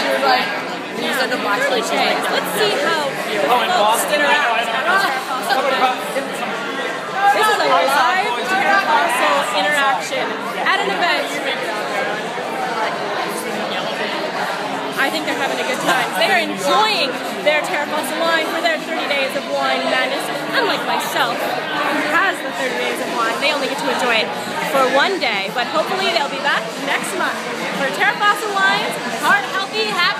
You said the black Early she's days. Let's see how folks interact. This is a live Terra fossil interaction at an event. I think they're having a good time. They are enjoying their Terra fossil wine for their 30 days of wine madness. Unlike myself, who has the 30 days of wine, they only get to enjoy it for one day. But hopefully they'll be back next month for Terra fossil wines. Heart healthy, happy.